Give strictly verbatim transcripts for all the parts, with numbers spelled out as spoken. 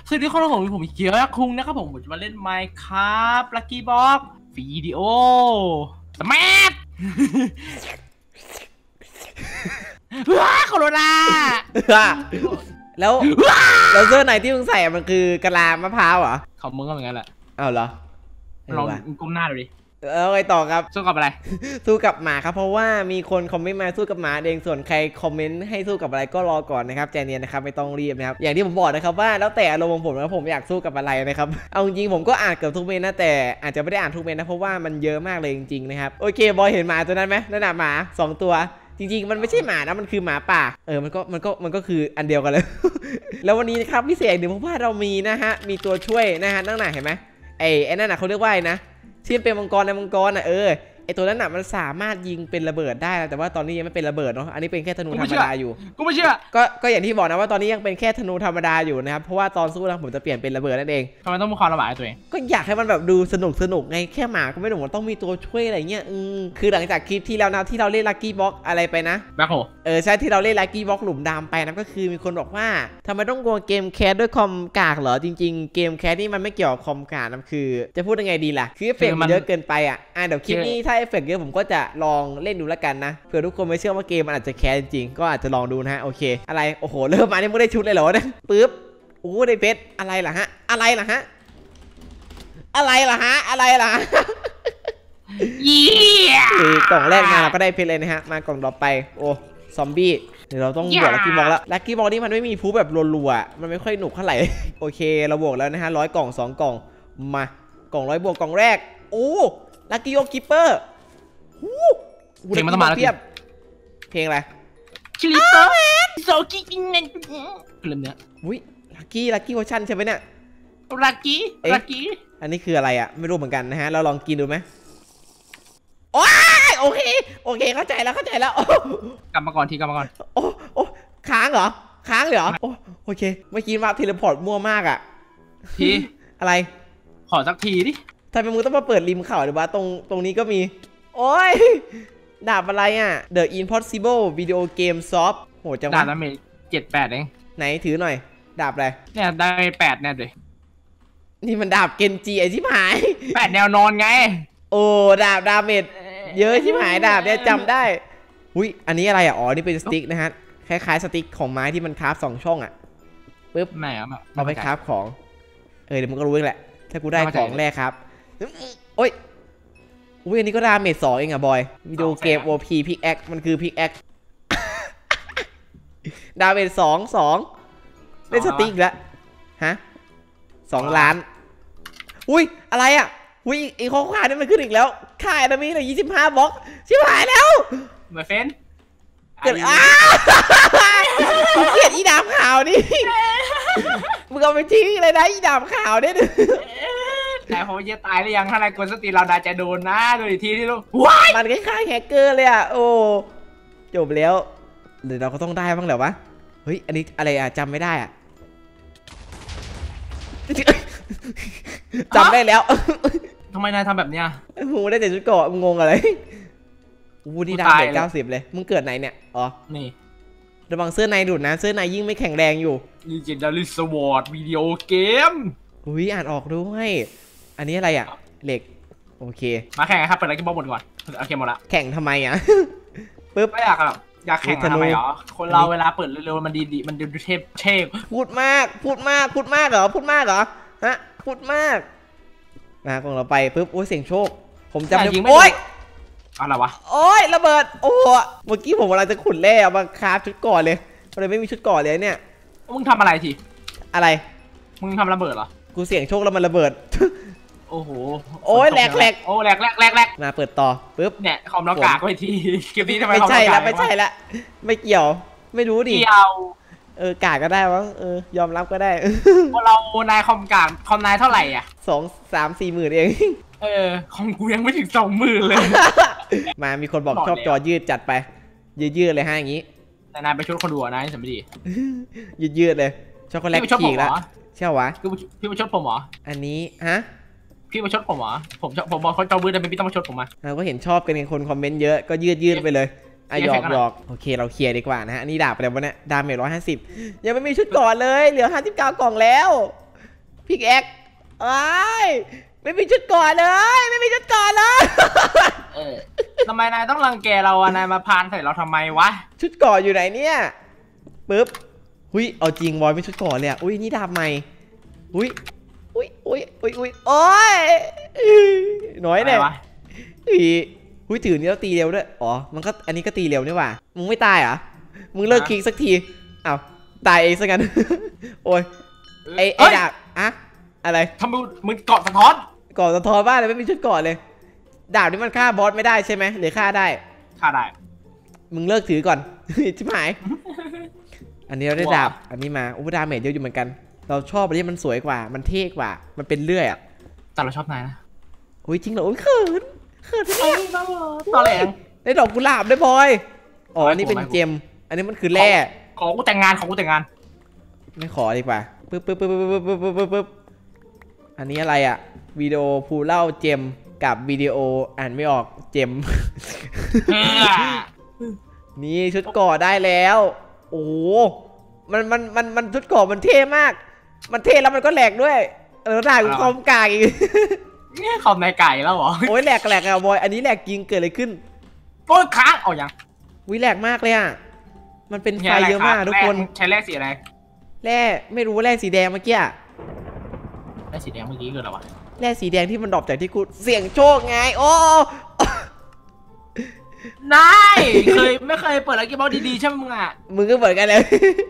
สวัสดีคนผมผมเกียร์คุงนะครับผมผมจะมาเล่น Minecraft Lucky Box วิดีโอสมัทว้าโคโรนาแล้วแล้วเสื้อไหนที่มึงใส่มันคือกะลามะพร้าวเหรอเขามึงก็เหมือนกันแหละอ้าวเหรอลองก้มหน้าดูดิเออไปต่อครับสู้กับอะไรสู้กับหมาครับเพราะว่ามีคนคอมเมนต์มาสู้กับหมาเองส่วนใครคอมเมนต์ให้สู้กับอะไรก็รอก่อนนะครับใจเย็นนะครับไม่ต้องรีบนะครับอย่างที่ผมบอกนะครับว่าแล้วแต่อารมณ์ของผมนะผมอยากสู้กับอะไรนะครับเอาจริงๆผมก็อ่านเกือบทุกเมนนะแต่อาจจะไม่ได้อ่านทุกเมนนะเพราะว่ามันเยอะมากเลยจริงๆนะครับโอเคบอยเห็นหมาตัวนั้นไหมนั่นน่ะหมาสองตัวจริงๆมันไม่ใช่หมานะมันคือหมาป่าเออมันก็มันก็มันก็คืออันเดียวกันเลยแล้ววันนี้นะครับพิเศษหนึ่งเพราะว่าเรามีนะฮะมีตัวช่วยนะฮะนั่งไหนเห็นไหมไอ้ไอ้นั่นน่ะเขาเรียกว่าไอ้นะที่เป็นมังกรในมังกรอ่ะเออไอตัวนั้นน่ะมันสามารถยิงเป็นระเบิดได้แต่ว่าตอนนี้ยังไม่เป็นระเบิดเนาะอันนี้เป็นแค่ธนูธรรมดาอยู่กูไม่เชื่อก็ก็อย่างที่บอกนะว่าตอนนี้ยังเป็นแค่ธนูธรรมดาอยู่นะครับเพราะว่าตอนสู้นะผมจะเปลี่ยนเป็นระเบิดนั่นเองทำไมต้องมีความระบายตัวเองก็อยากให้มันแบบดูสนุกสนุกไงแค่หมาก็ไม่หนุกมันต้องมีตัวช่วยอะไรเงี้ยอืมคือหลังจากคลิปที่แล้วนะที่เราเล่นลัคกี้บ็อกอะไรไปนะแบ็คโฮเออใช่ที่เราเล่นลัคกี้บ็อกหลุมดำไปนะก็คือมีคนบอกว่าทำไมต้องกลัวเกมแคสด้วยคอมกากเหรอจริงๆเกมแคสนี่มันไม่เกี่ยวกับคอมกากนะคือจะพูดยังไงดีล่ะคือเอฟเฟกต์มันเยอะเกินไปอ่ะอ่ะเดี๋ยวคลิปนี้ถ้าเอฟเฟกต์เยอะผมก็จะลองเล่นดูแล้วกันนะเผื่อทุกคนไม่เชื่อว่าเกมมันอาจจะแคสจริงก็อาจจะลองดูนะฮะโอเคอะไรโอ้โหเริ่มมาเนี่ยไม่ได้ชุดเลยเหรอเนี่ยปึ๊บโอ้ได้เพชรอะไรล่ะฮะอะไรล่ะฮะอะไรล่ะฮะอะไรล่ะยี่กล่องแรกมาเราก็ได้เพชรเลยนะฮะมากล่องต่อไปโอ้ซอมบี้เดี๋ยวเราต้องบวกลัคกี้บ็อกแล้วลัคกี้บ็อกนี่มันไม่มีพูแบบรัวๆมันไม่ค่อยหนุกเท่าไหร่โอเคเราบวกแล้วนะฮะร้อยกล่องสองกล่องมากล่องร้อยบวกกล่องแรกโอ้ลัคกี้โอคิปเปอร์เพลงมันต้องมาแล้วเพียบเพลงอะไรชิลิโต้โซกิกินเนนเริ่มเนี้ยอุ้ยลัคกี้ลัคกี้เวอร์ชันใช่ไหมเนี่ยลัคกี้ลัคกี้อันนี้คืออะไรอ่ะไม่รู้เหมือนกันนะฮะเราลองกินดูไหมโอ้ยโอเคโอเคเข้าใจแล้วเข้าใจแล้วกลับมาก่อนทีกลับมาก่อนโอ้โอ้ค้างเหรอค้างเหรอโอ้โอเคเมื่อกี้มาเทเลพอร์ตมั่วมากอ่ะทีอะไรขอสักทีดิทำไมมึงต้องมาเปิดริมเข่าหรือวะตรงตรงนี้ก็มีโอ้ยดาบอะไรอ่ะ The Impossible Video Game Soft โหจังดาบดาเมจเจ็ดแปดเองไหนถือหน่อยดาบอะไรเนี่ยดาเมจแปดแน่เลยนี่มันดาบเกนจิไอชิบหายแปดแนวนอนไงโอ้ดาบดาเมจเยอะชิบหายดาบเนี่ยจำได้อุ้ยอันนี้อะไรอ่ะอ๋อนี่เป็นสติ๊กนะฮะคล้ายๆสติ๊กของไม้ที่มันคราฟสองช่องอ่ะปึ๊บแม่เอาไปคราฟของเออเดี๋ยวมึงก็รู้เองแหละถ้ากูได้ของแรกครับโอ้ยอุ้ยอันนี้ก็ดาเมจสองเองอะบอยวิดีโอเกม โอ พี พิกแอคมันคือพิกแอคดาเมจสองสองเล่นสติ๊กแล้วฮะสองล้านอุ้ยอะไรอ่ะอุ้ยอีกข้อความนี่มันขึ้นอีกแล้วค่ายนะมีเลยยี่สิบห้าบล็อกชิบหายแล้วเหมือนเฟนเกิดอ้าเกลียดอีดาบขาวนี่มึงเอาไปทิ้งเลยนะอีดาบขาวเนี่ยแต่ผมจะตายหรือยังถ้านายกดสติเราได้จะโดนนะโดยทีที่ลูกมันคล้ายๆแฮกเกอร์เลยอ่ะโอ้จบแล้วหรือเราก็ต้องได้บ้างเหรอวะเฮ้ยอันนี้อะไรอ่ะจำไม่ได้อ่ะจำได้แล้วทำไมนายทำแบบเนี้ยโหได้แต่ชุดเกาะมึงงงอะไรวูดี้ดาเมจเก้าสิบเลยมึงเกิดไหนเนี่ยอ๋อนี่ระวังเสื้อในดูดนะเสื้อในยิ่งไม่แข็งแรงอยู่ Legendary Sword วิดีโอเกมอุ้ยอ่านออกด้วยอันนี้อะไรอ่ะเหล็กโอเคมาแข่งครับเปิดอะไรกินบอลหมดก่อนโอเคหมดละแข่งทำไมอ่ะปึ๊บไม่อยากหรอกอยากแข่งทำไมเหรอคนเราเวลาเปิดเร็วๆมันดีดีมันดูเทพเทพพูดมากพูดมากพูดมากเหรอพูดมากเหรอฮะพูดมากนะของเราไปปึ๊บโอ้ยเสียงโชคผมจำได้โอ้ยอะไรวะโอ้ยระเบิดโอ้เมื่อกี้ผมกำลังจะขุดแร่เอามาคราฟชุดก่อนเลยเลยไม่มีชุดก่อนเลยเนี่ยมึงทำอะไรทีอะไรมึงทำระเบิดเหรอกูเสี่ยงโชคแล้วมันระเบิดโอ้โหโอ้ยแหลกแหลกโอ้แหลกแหลกแหลกแหลกมาเปิดต่อปึ๊บเนี่ยคอมเรากากไปทีคลิปนี้ทำไมไม่ใช่ละไม่ใช่ละไม่เกี่ยวไม่รู้ดิเกี่ยวเออกากก็ได้วะเออยอมรับก็ได้พอเรานายคอมกากคอมนายเท่าไหร่อ่ะสองสามสี่หมื่นเองเออคอมกูยังไม่ถึงสองหมื่นเลยมามีคนบอกชอบจอยืดจัดไปยืดยืดเลยฮะอย่างนี้แต่นายไปชุดคนดูนะนี่สมดียืดยืดเลยช็อกโกแลตฉีกแล้วใช่วะพี่มาชดผมเหรออันนี้ฮะพี่มาชดผมเหรอผมผมบอกเขาจอมือแต่ไม่พี่ต้องมาชดผมมาเราก็เห็นชอบกันในคนคอมเมนต์เยอะก็ยืดยืดไปเลยไอหยอกหยอกโอเคเราเคลียร์ดีกว่านะฮะอันนี้ดาบไปแล้ววะเนี่ยดาเมจร้อยห้าสิบยังไม่มีชุดก่อนเลยเหลือห้าสิบเก้ากล่องแล้วพิกแอคไอ้ไม่มีชุดก่อนเลยไม่มีชุดก่อนเลยเออทำไมนายต้องรังแกเราอะนายมาพานใส่เราทำไมวะชุดก่อนอยู่ไหนเนี่ยปึ๊บหุ้ยเอาจริงบอยไม่ชุดก่อนเลยอ่ะอุ้ยนี่ดาบใหม่อุ้ยอุ้ยอุ้ยอุ้ยอุ้ยโอ้ยน้อยเนี่ยอีหุ้ยถือนี่แล้วตีเร็วด้วยอ๋อมันก็อันนี้ก็ตีเร็วนี่หว่ามึงไม่ตายเหรอมึงเลิกคลิกสักทีอ้าวตายเองซะงั้นโอ้ยไอไอดาบอะอะไรทำมึงมึงเกาะสะท้อนเกาะสะท้อนบ้านเลยไม่มีชุดเกาะเลยดาบนี่มันฆ่าบอสไม่ได้ใช่ไหมหรือฆ่าได้ฆ่าได้มึงเลิกถือก่อนชิบหายอันนี้เราได้ดาบอันนี้มาอุปดาเมจเยอะอยู่เหมือนกันเราชอบอันนี้มันสวยกว่ามันเท่กว่ามันเป็นเลื่อยอ่ะแต่เราชอบนายนะอุ้ยจริงเหรออุ้ยเขินเขินเนี่ยตอแหลงได้ดอกกุหลาบได้บอยอ๋ออันนี้เป็นเจมอันนี้มันคือแร่ขอกูแต่งงานของกูแต่งงานไม่ขอดีกว่าปึ๊บปึ๊บปึ๊บปึ๊บปึ๊บปึ๊บปึ๊บปึ๊บอันนี้อะไรอ่ะวิดีโอพูเล่าเจมกับวิดีโออ่านไม่ออกเจมนี่ชุดก่อได้แล้วโอ้มันมันมันมันชุดก่อมันเท่มากมันเท่แล้วมันก็แหลกด้วยเออได้กูคอมกากอีกนี่คอมในไก่แล้วเหรอโอ้ยแหลกแหลกอะบอยอันนี้แหลกจริงเกิดอะไรขึ้นโอ้ยค้างเอาอย่างวิแหลกมากเลยอ่ะมันเป็นไฟเยอะมากทุกคนใช้แร่สีอะไรแร่ไม่รู้แร่สีแดงเมื่อกี้แร่สีแดงเมื่อกี้เกิดอะไรวะแร่สีแดงที่มันดรอปจากที่กูเสี่ยงโชคไงโอ้นายเคยไม่เคยเปิดลักกี้บ็อกดีๆใช่ไหมมึงอ่ะมึงก็เปิดกันเลย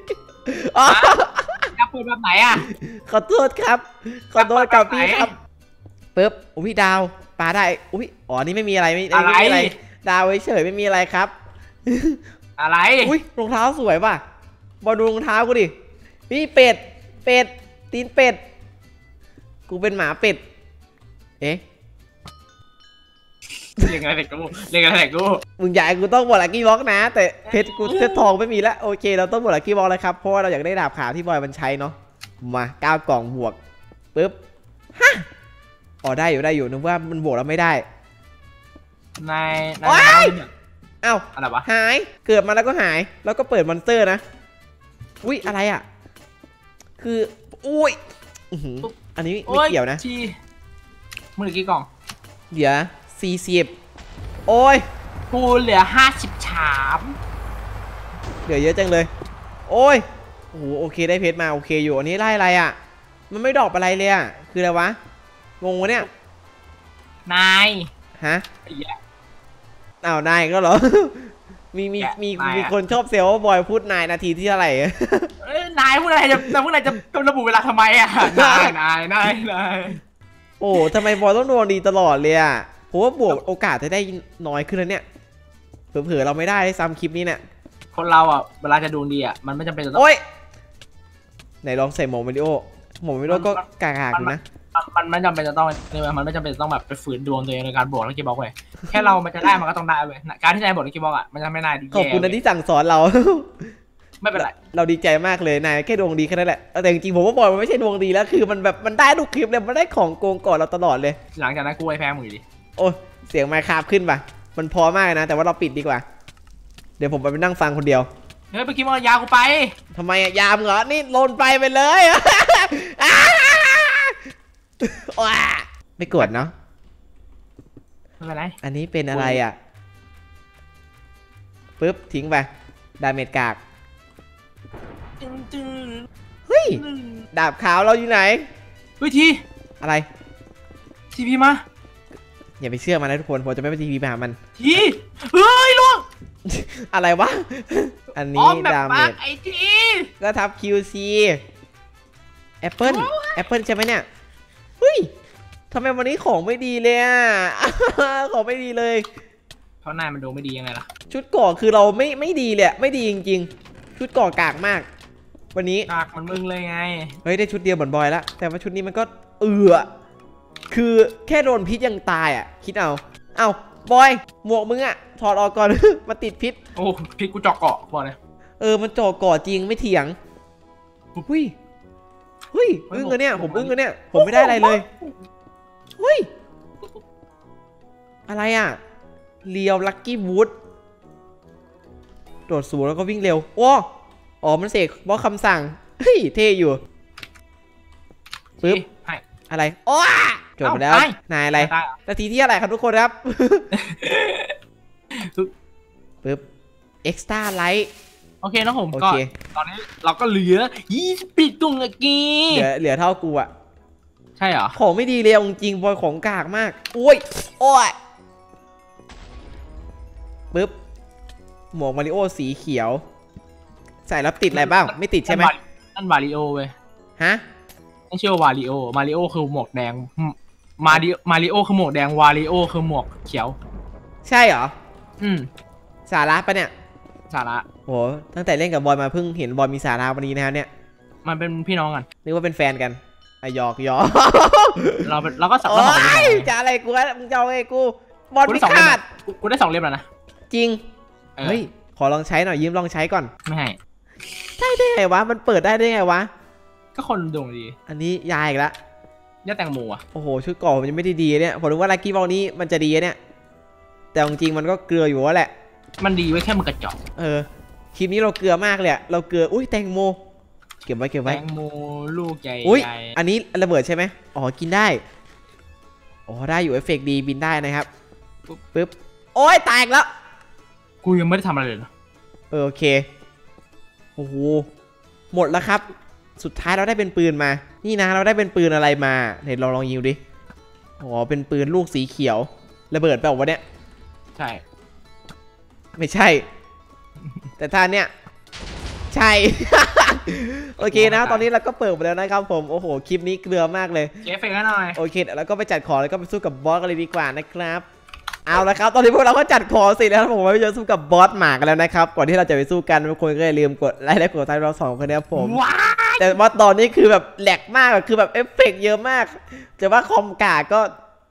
จะเปิดแบบไหนอ่ะขอโทษครับขอโทษกับพี่ครับปึ๊บอุ้ยดาวปลาได้อุ้ยอ๋อนี่ไม่มีอะไรไม่อะไรดาวเฉยไม่มีอะไรครับอะไรอุ้ยรองเท้าสวยป่ะบอลดูรองเท้ากูดินี่เป็ดเป็ดตีนเป็ดกูเป็นหมาเป็ดเอ๊ะเรียกอะไรเด็กกูเรียกอะไรเด็กกูมึงอยากกูต้องบวชลักกี้บ็อกนะแต่เพชรกูเพชรทองไม่มีแล้วโอเคเราต้องบวชลักกี้บ็อกแล้วครับเพราะว่าเราอยากได้ดาบขาวที่บอยมันใช้เนาะมาเก้ากล่องบวกปึ๊บฮะอ๋อได้อยู่ได้อยู่นึกว่ามันบวกแล้วไม่ได้นายนายเอ้าอะไรวะหายเกิดมาแล้วก็หายแล้วก็เปิดมอนสเตอร์นะอุ้ยอะไรอ่ะคืออุ้ยอันนี้ไม่เกี่ยวนะมือกี่กล่องเดี๋ยวสี่สิบโอ้ยกูเหลือห้าสิบชามเหลือเยอะจังเลยโอ้ยโอ้โหโอเคได้เพชรมาโอเคอยู่อันนี้ไล่อะไรอ่ะมันไม่ดรอปอะไรเลยอ่ะคืออะไรวะงงวะเนี่ยนายฮะอ้าวนายก็เหรอมีมีมีมีคนชอบเซลล์บอยพูดนายนาทีที่เท่าไหร่นายพูดอะไรจะนายพูดอะไรจะระบุเวลาทำไมอ่ะนายนายนายนายโอ้ทำไมบอยต้องโดนดีตลอดเลยอ่ะเพราะว่าบวกโอกาสจะได้น้อยขึ้นแล้วเนี่ยเผื่อๆเราไม่ได้ซ้ำคลิปนี้เนี่ยคนเราอ่ะเวลาจะดวงดีอ่ะมันไม่จำเป็นจะต้องโอ๊ยไหนลองใส่หมวกวิดีโอหมวกวิดีโอก็กากๆอยู่นะมันไม่จำเป็นจะต้องมันไม่จำเป็นจะต้องแบบไปฝืนดวงตัวเองในการบวกลักกี้บ็อกเลยแค่เรามันจะได้มันก็ต้องได้เว้ยการที่นายบวกลักกี้บ็อกอ่ะมันจะไม่นายดีขอบคุณนะที่สั่งสอนเราไม่เป็นไรเราดีใจมากเลยนายแค่ดวงดีแค่นั้นแหละแต่จริงๆผมว่าบอยมันไม่ใช่ดวงดีแล้วคือมันแบบมันได้ทุกคลิปเลยมันได้ของโกงก่อนเราตลอดเลยหลังจากนั้นกูไอ้แพ้มือดิโอ้เสียงไมค์คาบขึ้นป่ะมันพอมากนะแต่ว่าเราปิดดีกว่าเดี๋ยวผมไปนั่งฟังคนเดียวเฮ้ยเมื่อกี้มันยาวกูไปทำไมอะยามเหรอนี่โลนไปไปเลยไม่กดเนาะไม่เป็นไรอันนี้เป็นอะไรอ่ะปึ๊บทิ้งไปดาเมจกากเฮ้ยดาบขาวเราอยู่ไหนเฮ้ยทีอะไรทีพีมาอย่าไปเชื่อมันนะทุกคนผมจะไม่ไปทีพีไปหามันทีเฮ้ยล่วงอะไรวะอันนี้ดาเมจไอทีก็ทับ คิว ซี แอปเปิ้ลแอปเปิ้ลใช่ไหมเนี่ยเฮ้ยทำไมวันนี้ของไม่ดีเลยอ่ะของไม่ดีเลยเพราะนายมันดูไม่ดียังไงล่ะชุดก่อคือเราไม่ไม่ดีเลยไม่ดีจริงๆชุดก่อกากมากวันนี้กากมันมึงเลยไงเฮ้ยได้ชุดเดียวเหมือนบอยแล้วแต่ว่าชุดนี้มันก็เอือคือแค่โดนพิษยังตายอ่ะคิดเอาเอาบอยหมวกมึงอ่ะถอดออกก่อนมาติดพิษโอ้พิษกูเจาะเกาะบอยเลยเออมันเจาะเกาะจริงไม่เถียงเฮ้ยเฮ้ยอึ้งเลยเนี่ยผมอึ้งเลยเนี่ยผมไม่ได้อะไรเลยเฮ้ยอะไรอ่ะเลียวลักกี้วูดโดดสูงแล้วก็วิ่งเร็วว้าอ๋อมันเสกบล็อกคำสั่งเฮ้ยเท่อยู่ปึ๊บให้อะไรโอ้จบไปแล้วเอ้าไปนายอะไรตายนาทีที่อะไรครับทุกคนครับปึ๊บปึ๊บ extra light โอเคนะผมโอก็เคตอนนี้เราก็เหลือยี่สิบปีตุงเมื่อกี้เหลือเหลือเท่ากูอะใช่เหรอของไม่ดีเลยเอาจริงๆบอยของกากมากโอ้ยโอ้ยปึ๊บหมวกมาริโอสีเขียว ใส่แล้วติดอะไรบ้างไม่ติดใช่ไหมนั่นวาริโอเว้ยฮะไม่เชื่อวาริโอมาริโอคือหมวกแดงมาริมาริโอคือหมวกแดงวาริโอคือหมวกเขียวใช่เหรออืมสาระปะเนี่ยสาระโหตั้งแต่เล่นกับบอยมาเพิ่งเห็นบอยมีสาระวันนี้นะครับเนี่ยมันเป็นพี่น้องกันนึกว่าเป็นแฟนกันไอะหยอกหยอกเราเป็นเราก็สับโอ้เราสองเล่ยมจะอะไรกูวะมึงจะเอาไงกูบอลกูพิได้สองเล่มฆาตกูได้สองเล่มแล้วนะจริงเออเฮ้ยขอลองใช้หน่อยยืมลองใช้ก่อนไม่ให้ได้ได้ไงวะมันเปิดได้ได้ไงวะก็คนดวงดีอันนี้ยายอีกแล้วย่าแตงโมอ่ะโอ้โหชุดเก่อมันยังไม่ได้ดีเนี่ยผมนึกว่าลักกี้บอลนี้มันจะดีเนี่ยแต่จริงๆมันก็เกลืออยู่วะแหละมันดีไว้แค่มันกระจอกเออคลิปนี้เราเกลือมากเลยอะเราเกลืออุ้ยแตงโมเก็บไว้เก็บแตไว้งโมลูกใหญ่อุ้ยใหญ่อันนี้ระเบิดใช่ไหมอ๋อกินได้อ๋อได้อยู่เอฟเฟกต์ดีบินได้นะครับปึ๊บโอ้ยแตกแล้วกูยังไม่ได้ทำอะไรเลยนะเออโอเคโอ้โหหมดแล้วครับ สุดท้ายเราได้เป็นปืนมา นี่นะเราได้เป็นปืนอะไรมาเดี๋ยวเราลองยิงดิอ๋อเป็นปืนลูกสีเขียวระเบิดเปล่าวะเนี่ยใช่ไม่ใช่ แต่ท่านเนี่ยใช่ โอเคนะตอนนี้เราก็เปิดไปแล้วนะครับผมโอ้โหคลิปนี้เกลือมากเลยเจ๊เฟกให้หน่อยโอเคเดี๋ยวเราก็ไปจัดของแล้วก็ไปสู้กับบอสกันเลยดีกว่านะครับเอาละครับตอนนี้พวกเราก็จัดของเสร็จแล้วผมไปจะสู้กับบอสหมากันแล้วนะครับก่อนที่เราจะไปสู้กันทุกคนก็อย่าลืมกดไลค์และกดติดตามเราสองคนนะครับผมว้าแต่ว่าตอนนี้คือแบบแหลกมากอะคือแบบเอฟเฟกต์เยอะมากแต่ว่าคอมกากก็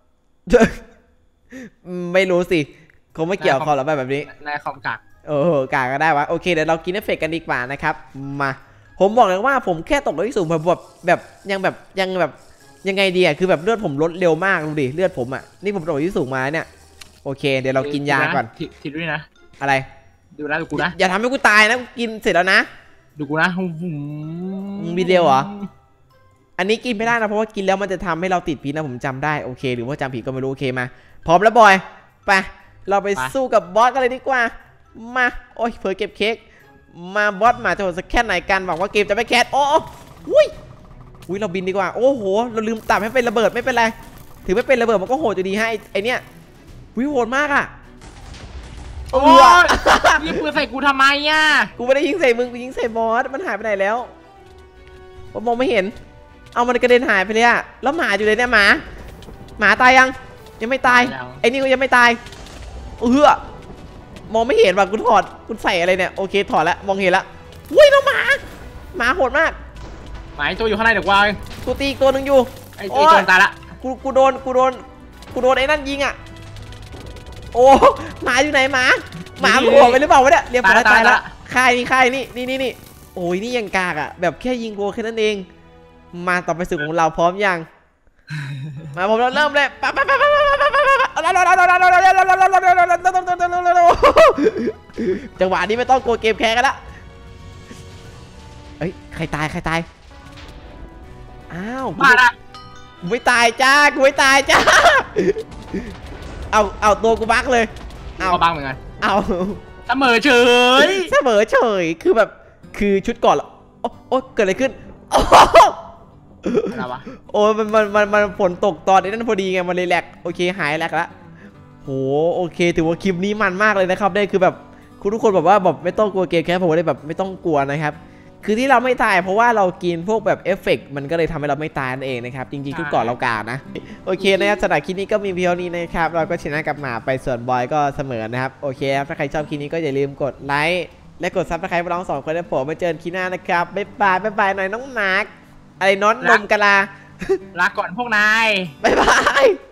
ไม่รู้สิคงไม่เกี่ยวกับคอมหรอกแบบนี้นายคอมกักโอ้โหกากก็ได้วะโอเคเดี๋ยวเรากินเอฟเฟกต์กันดีกว่านะครับมาผมบอกเลยว่าผมแค่ตกรถที่สูงแบบแบบแบบยังแบบยังแบบยังไงดีอะคือแบบเลือดผมลดเร็วมากดูดิเลือดผมอะนี่ผมตกรถที่สูงมาเนี่ยโอเคเดี๋ยวเรากินยาก่อนทิดด้วยนะอะไรดูนะดูกูนะอย่าทำให้กูตายนะกูกินเสร็จแล้วนะดูกูนะมึงมีเดียวเหรอ อันนี้กินไม่ได้นะเพราะว่ากินแล้วมันจะทำให้เราติดพิษนะผมจำได้โอเคหรือว่าจำผิดก็ไม่รู้โอเคมาพร้อมแล้วบอยไปเราไปสู้กับบอสกันเลยดีกว่ามาโอ้ยเผลอเก็บเค้กมาบอสหมาจะโหดสักแค่ไหนกันหวังว่าเกมจะไม่แคสโอ้อุ้ยอุ้ยเราบินดีกว่าโอ้โหเราลืมตับให้เป็นระเบิดไม่เป็นไรถึงไม่เป็นระเบิดมันก็โหดอยู่ดีให้ไอเนี้ยวิโหดมากอ่ะโอ้ยยิงปืนใส่กูทำไมอ่ะกูไม่ได้ยิงใส่มึงกูยิงใส่บอสมันหายไปไหนแล้วผมมองไม่เห็นเอามันกระเด็นหายไปเลยอะแล้วหมาอยู่เลยเนี่ยหมาหมาตายยังยังไม่ตายไอ้นี่ก็ยังไม่ตายเออมองไม่เห็นว่ะกูถอดกูใส่อะไรเนี่ยโอเคถอดแล้วมองเห็นแล้วอุ้ยน้องหมาหมาโหดมากหมายตัวอยู่ข้างในเดี๋ยวกูเอากูตีอีกตัวหนึ่งอยู่ไอ้ไอ้โจรตายละกูกูโดนกูโดนกูโดนไอ้นั่นยิงอ่ะโอ้หมาอยู่ไหนหมาหมาหัวไปหรือเปล่าวะเนี่ยเรียบร้อยตายละค่ายนี่ค่ายนี่นี่นี่นี่โอ้ยนี่ยังกากอ่ะแบบแค่ยิงกูแค่นั้นเองมาต่อไปสู่ของเราพร้อมยังมาผมเราเริ่มเลยปั๊บปั๊บปั๊บปั๊บปั๊บปั๊บจังหวะนี้ไม่ต้องกลัวเกมแพ้กันละเอ้ยใครตายใครตายอ้าวมาละกูไม่ตายจ้ากูไม่ตายจ้าเอาเอาตัวกูบักเลยเอาบ้างเหมือนกันเอาเสมอเฉยเสมอเฉยคือแบบคือชุดก่อนเหรอโอ้โอ้เกิดอะไรขึ้นโอ้อะไรวะโอ้มันมันมันมันฝนตกตอนนี้นั่นพอดีไงมันเลยแหลกโอเคหายแหลกละโหโอเคถือว่าคลิปนี้มันมากเลยนะครับได้คือแบบคุณทุกคนแบบว่าแบบไม่ต้องกลัวเกมแค่ผมเลยแบบไม่ต้องกลัวนะครับคือที่เราไม่ตายเพราะว่าเรากินพวกแบบเอฟเฟกต์มันก็เลยทำให้เราไม่ตายนั่นเองนะครับจริงๆทุกก่อนเรากาดนะโอเคนะครับสำหรับคลิปนี้ก็มีเพียงนี้นะครับเราก็ชนะกับหมาไปส่วนบอยก็เสมอนะครับโอเคครับถ้าใครชอบคลิปนี้ก็อย่าลืมกดไลค์และกดซับสไครป์พวกเราสองคนนะผมมาเจอกันคลิปหน้านะครับบ๊ายบายบ๊ายบายหน่อยน้องมาร์คอะไรน้อนนมกะลาลาก่อนพวกนายบ๊ายบาย